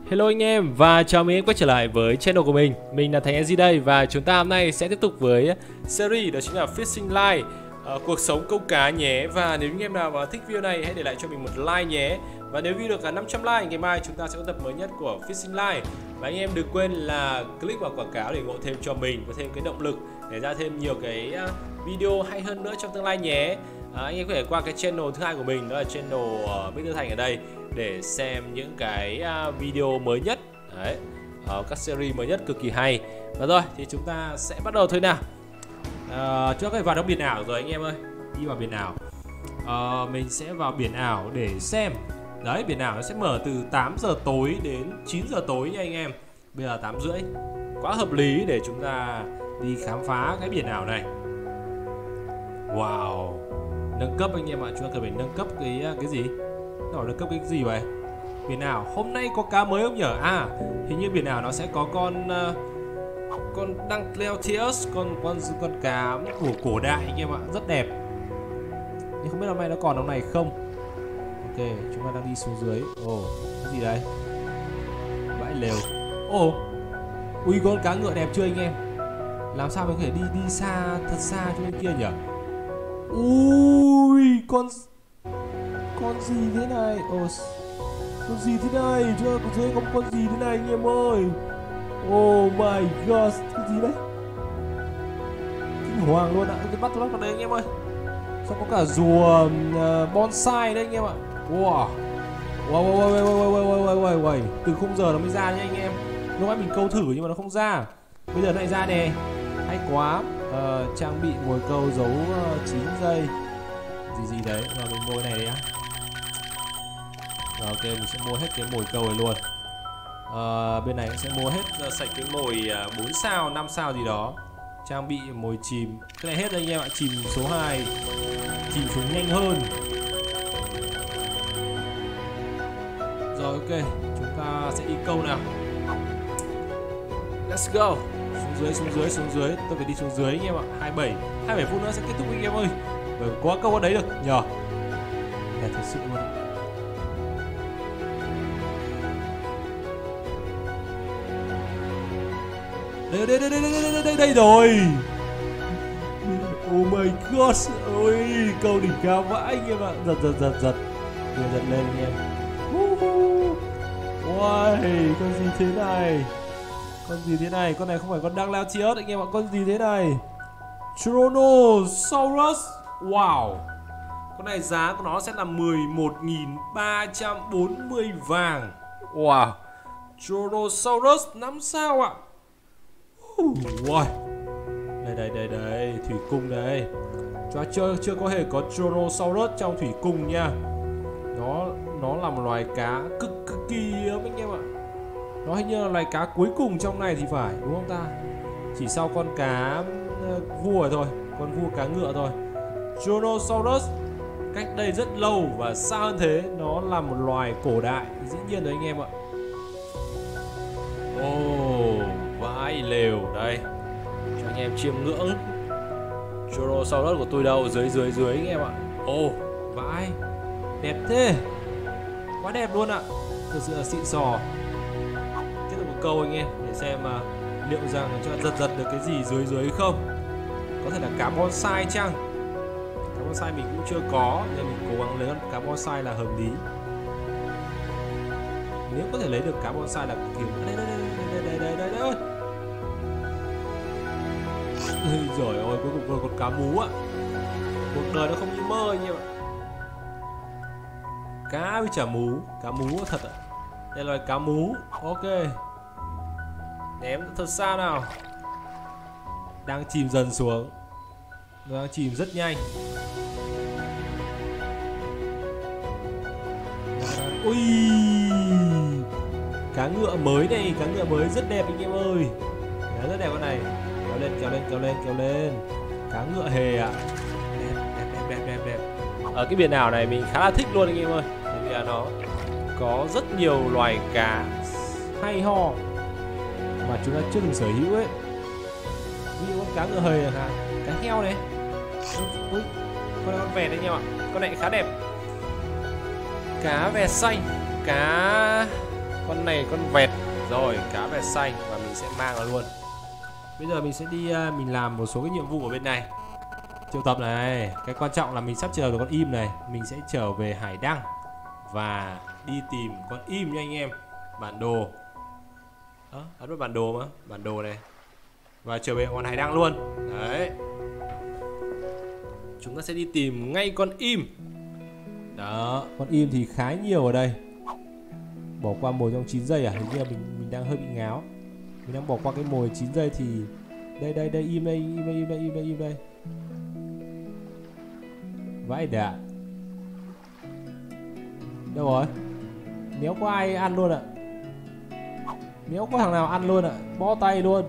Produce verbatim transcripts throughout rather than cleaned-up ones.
Hello anh em và chào mừng em quay trở lại với channel của mình. Mình là Thành en giê đây và chúng ta hôm nay sẽ tiếp tục với series đó chính là Fishing Life, uh, cuộc sống câu cá nhé. Và nếu anh em nào mà thích video này hãy để lại cho mình một like nhé. Và nếu video được cả năm trăm like, ngày mai chúng ta sẽ có tập mới nhất của Fishing Life. Và anh em đừng quên là click vào quảng cáo để ủng hộ thêm cho mình, có thêm cái động lực để ra thêm nhiều cái video hay hơn nữa trong tương lai nhé. À, anh em có thể qua cái channel thứ hai của mình, đó là channel uh, Mr Thành ở đây, để xem những cái uh, video mới nhất đấy, uh, các series mới nhất cực kỳ hay. Và rồi thì chúng ta sẽ bắt đầu thôi nào. Uh, trước khi vào trong biển ảo rồi anh em ơi, đi vào biển ảo. Uh, mình sẽ vào biển ảo để xem. Đấy, biển ảo nó sẽ mở từ tám giờ tối đến chín giờ tối nha anh em. Bây giờ tám rưỡi, quá hợp lý để chúng ta đi khám phá cái biển ảo này. Wow, nâng cấp anh em ạ, chúng ta cần phải nâng cấp cái cái gì? Nó nâng cấp cái gì vậy? Biển ảo hôm nay có cá mới không nhở? À, hình như biển ảo nó sẽ có con uh, con Dunkleosteus, con con con cá của cổ đại anh em ạ, rất đẹp. Nhưng không biết hôm nay nó còn trong này không? Ok, chúng ta đang đi xuống dưới. Ồ, oh, cái gì đây? Bãi lều. Ồ, oh, ui con cá ngựa đẹp chưa anh em? Làm sao mình có thể đi đi xa, thật xa cho bên kia nhỉ? Ui, con con gì thế này? Ồ, con gì thế này? Chưa có dưới có con gì thế này anh em ơi? Oh my god, cái gì đấy? Kinh hoàng luôn ạ. Cái bắt nó vào đây anh em ơi. Sao có cả rùa uh, bonsai đấy anh em ạ. Wow. Wow wow wow wow wow wow wow wow. Từ khung giờ nó mới ra nha anh em. Lúc nãy mình câu thử nhưng mà nó không ra. Bây giờ nó lại ra nè. Hay quá. Uh, trang bị mồi câu giấu uh, chín giây. Gì gì đấy, rồi mình mồi này đấy á. Rồi ok, mình sẽ mua hết cái mồi câu này luôn. Uh, bên này sẽ mua hết uh, sạch cái mồi uh, bốn sao, năm sao gì đó. Trang bị mồi chìm. Cái này hết rồi anh em ạ, chìm số hai. Chìm xuống nhanh hơn. Rồi ok, chúng ta sẽ đi câu nào. Let's go. Xuống dưới, xuống dưới, xuống dưới. Tôi phải đi xuống dưới anh em ạ. hai mươi bảy, hai mươi bảy phút nữa sẽ kết thúc anh em ơi. Bởi có câu ở đấy được nhờ. Là thật sự luôn. Đây đây đây đây đây đây đây đây rồi. Oh my god. Ôi, câu đỉnh cao vãi anh em ạ. Giật giật giật giật. Giật giật lên anh em. Wow, con gì thế này? Con gì thế này? Con này không phải con Dunkleosteus anh em ạ. Con gì thế này? Tyrannosaurus. Wow. Con này giá của nó sẽ là mười một nghìn ba trăm bốn mươi vàng. Wow. Tyrannosaurus năm sao ạ. Wow. Đây đây đây đây, thủy cung đây. Chúng ta chưa chưa có hề có Tyrannosaurus trong thủy cung nha. Nó nó là một loài cá cực cực kỳ hiếm anh em ạ. Nó hình như là loài cá cuối cùng trong này thì phải, đúng không ta? Chỉ sau con cá uh, vua thôi, con vua cá ngựa thôi. Tyrannosaurus cách đây rất lâu và xa hơn thế, nó là một loài cổ đại, dĩ nhiên đấy anh em ạ. Ồ, oh, vãi lều đây. Cho anh em chiêm ngưỡng. Tyrannosaurus của tôi đâu? Dưới dưới dưới anh em ạ. Ồ, oh, vãi. Đẹp thế. Quá đẹp luôn ạ. Thực sự là xịn sò. Tiếp tục một câu anh em để xem mà liệu rằng cho giật giật được cái gì dưới dưới không. Có thể là cá bonsai chăng? Cá bonsai mình cũng chưa có nên mình cố gắng lấy con cá bonsai là hợp lý. Nếu có thể lấy được cá bonsai là kiểu đây đây đây đây đây đây đây. Rồi ôi, cuối cùng còn cá mú ạ. Cuộc đời nó không như mơ anh em ạ. Cá với chả mú, cá mú thật ạ. Đây là cá mú. Ok. Ném thật xa nào. Đang chìm dần xuống. Nó đang chìm rất nhanh. Ui, cá ngựa mới này, cá ngựa mới rất đẹp anh em ơi. Cá rất đẹp con này. Kéo lên, kéo lên, kéo lên, kéo lên. Cá ngựa hề ạ. Đẹp, đẹp, đẹp, đẹp, đẹp. Ở cái biển ảo này mình khá là thích luôn anh em ơi. Bởi vì là nó có rất nhiều loài cá hay ho mà chúng ta chưa từng sở hữu ấy. Ví dụ con cá ngựa hề là cá heo này. Ui, con này con vẹt đấy anh em ạ. Con này khá đẹp. Cá vẹt xanh, cá con con này con vẹt. Rồi, cá vẹt xanh và mình sẽ mang nó luôn. Bây giờ mình sẽ đi uh, mình làm một số cái nhiệm vụ ở bên này. Triệu tập này, cái quan trọng là mình sắp chờ được con im này, mình sẽ trở về hải đăng và đi tìm con im nha anh em. Bản đồ. Đó, ấn vào bản đồ mà, bản đồ này. Và trở về con hải đăng luôn. Đấy. Chúng ta sẽ đi tìm ngay con im. Đó, con im thì khá nhiều ở đây. Bỏ qua mồi trong chín giây à? Hình như là mình mình đang hơi bị ngáo. Mình đang bỏ qua cái mồi chín giây thì đây đây đây im đây, im đây, im đây, im đây, im đây. Vãi đạn. Đâu rồi? Nếu có ai ăn luôn ạ. Nếu có thằng nào ăn luôn ạ, bó tay luôn.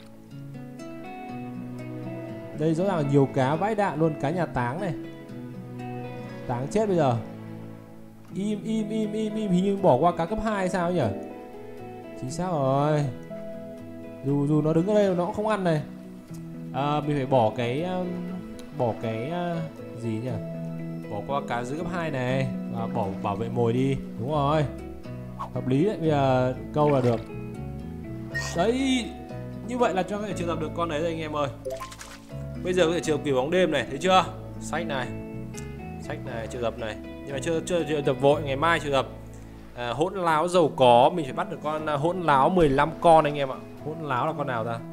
Đây rõ ràng là nhiều cá vãi đạn luôn, cá nhà Táng này. Táng chết bây giờ. Im im im im im, hình như bỏ qua cá cấp hai sao nhỉ? Chính xác rồi. Dù dù nó đứng ở đây nó cũng không ăn này. À, mình phải bỏ cái um, bỏ cái uh, gì nhỉ? Bỏ qua cá dưới cấp hai này và bỏ bảo vệ mồi đi. Đúng rồi. Hợp lý đấy, bây giờ câu là được. Đấy, như vậy là cho có thể triệu tập được con đấy rồi anh em ơi. Bây giờ có thể triệu tập kiểu bóng đêm này, thấy chưa? Sách này, sách này, triệu tập này. Nhưng mà chưa chưa triệu tập vội, ngày mai triệu tập. À, hỗn láo giàu có, mình phải bắt được con uh, hỗn láo mười lăm con anh em ạ. Hỗn láo là con nào ta?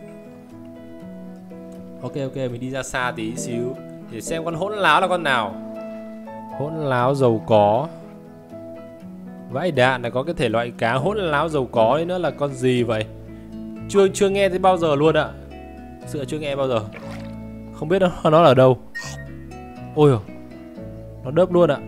Ok ok, mình đi ra xa tí xíu để xem con hỗn láo là con nào. Hỗn láo giàu có. Vãi đạn là có cái thể loại cá hỗn láo giàu có đấy nữa là con gì vậy? Chưa chưa nghe thấy bao giờ luôn ạ. Sự chưa nghe bao giờ. Không biết nó nó ở đâu. Ôi, nó đớp luôn ạ.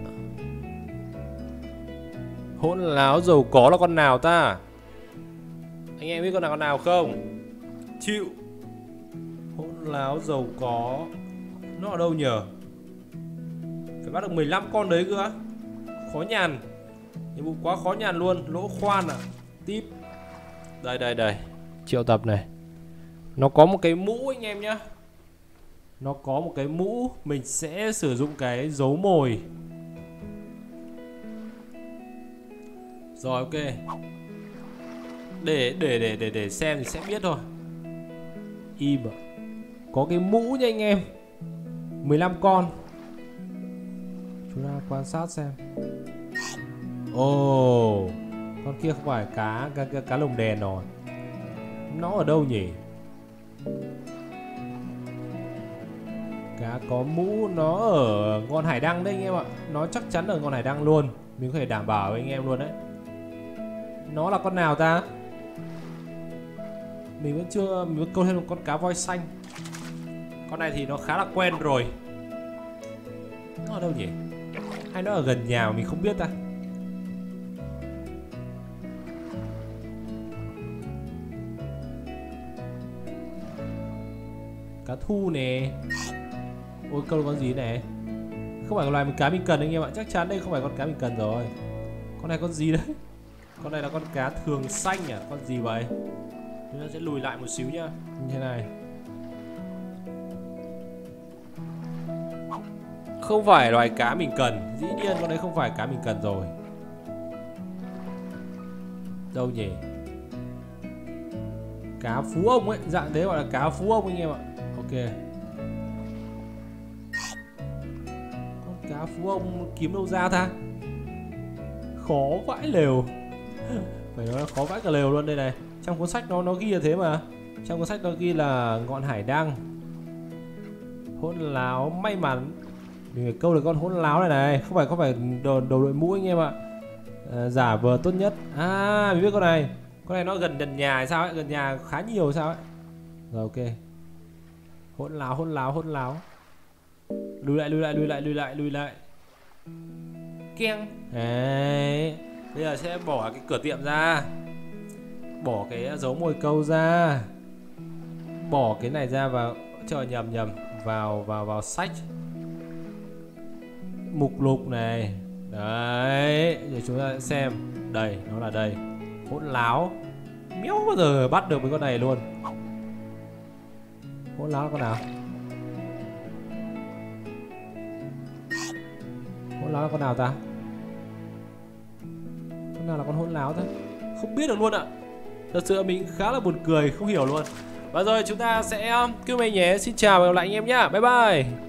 Hỗn láo giàu có là con nào ta? Anh em biết con nào con nào không? Chịu. Hỗn láo giàu có. Nó ở đâu nhờ? Phải bắt được mười lăm con đấy cơ. Khó nhằn. Nhiệm vụ quá khó nhằn luôn. Lỗ khoan à. Tiếp. Đây đây đây. Triệu tập này. Nó có một cái mũ anh em nhá. Nó có một cái mũ. Mình sẽ sử dụng cái dấu mồi. Rồi ok. Để để để để để xem thì sẽ biết thôi. Im à. Có cái mũ nha anh em. mười lăm con. Chúng ta quan sát xem. Ồ, oh, con kia không phải cá cá, cá, cá lồng đèn rồi. Nó ở đâu nhỉ? Cá có mũ nó ở ngọn hải đăng đấy anh em ạ. Nó chắc chắn ở ngọn hải đăng luôn. Mình có thể đảm bảo với anh em luôn đấy. Nó là con nào ta? Mình vẫn chưa, mình vẫn câu thêm một con cá voi xanh. Con này thì nó khá là quen rồi. Nó ở đâu nhỉ? Hay nó ở gần nhà mà mình không biết ta? Cá thu nè. Ôi câu con gì này? Không phải loài mình cá mình cần anh em ạ. Chắc chắn đây không phải con cá mình cần rồi. Con này con gì đấy? Con này là con cá thường xanh à? Con gì vậy? Chúng ta sẽ lùi lại một xíu nhá. Như thế này. Không phải loài cá mình cần. Dĩ nhiên con đấy không phải cá mình cần rồi. Đâu nhỉ? Cá phú ông ấy. Dạng thế gọi là cá phú ông anh em ạ. Ok. Con cá phú ông kiếm đâu ra ta? Khó vãi lều. Phải nói là khó vãi cả lều luôn đây này. Trong cuốn sách nó nó ghi là thế mà. Trong cuốn sách nó ghi là ngọn hải đăng. Hỗn láo may mắn. Mình phải câu được con hỗn láo này này. Không phải không phải đầu, đầu đội mũ anh em ạ. À, giả vờ tốt nhất. À mình biết con này. Con này nó gần gần nhà hay sao ấy. Gần nhà khá nhiều sao ấy. Rồi ok. Hỗn láo hỗn láo hỗn láo. Lùi lại lùi lại lùi lại lùi lại lùi lại. Keng. Đấy. Bây giờ sẽ bỏ cái cửa tiệm ra. Bỏ cái dấu mồi câu ra. Bỏ cái này ra vào. Trời nhầm nhầm. Vào vào vào sách. Mục lục này. Đấy. Giờ chúng ta sẽ xem. Đây, nó là đây. Hỗn láo. Méo bao giờ bắt được với con này luôn. Hỗn láo là con nào? Hỗn láo là con nào ta? Con nào là con hỗn láo ta? không biết được luôn ạ. Thật sự mình khá là buồn cười, không hiểu luôn. Và rồi chúng ta sẽ kêu mày nhé. Xin chào và gặp lại anh em nhá. Bye bye.